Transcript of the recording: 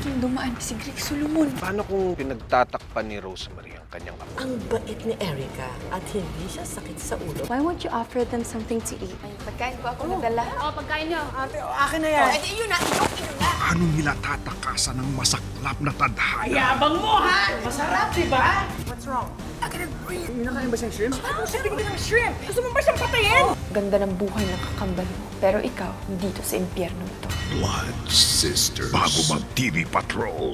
magiging dumaan si Greg Solomon. Paano kung pinagtatakpan ni Rosemary ang kanyang ama? Ang bait ni Erica at hindi siya sakit sa ulo. Why won't you offer them something to eat? May pagkain po ako nadala. Pagkain niyo. Ate, akin na yan. Yun na! Yun na! Paano nila tatakasan ng masaklap na tadhana? Yabang mo, ha? Masarap, di ba? What's wrong? I can't breathe. Minakain ba siyang shrimp? Ano siya bigyan ng shrimp? Gusto mo ba siyang patayin? Ganda ng buhay ng kakambal mo. Pero ikaw, dito sa impyerno to. Blood Sisters. Bago mag-TV Patrol.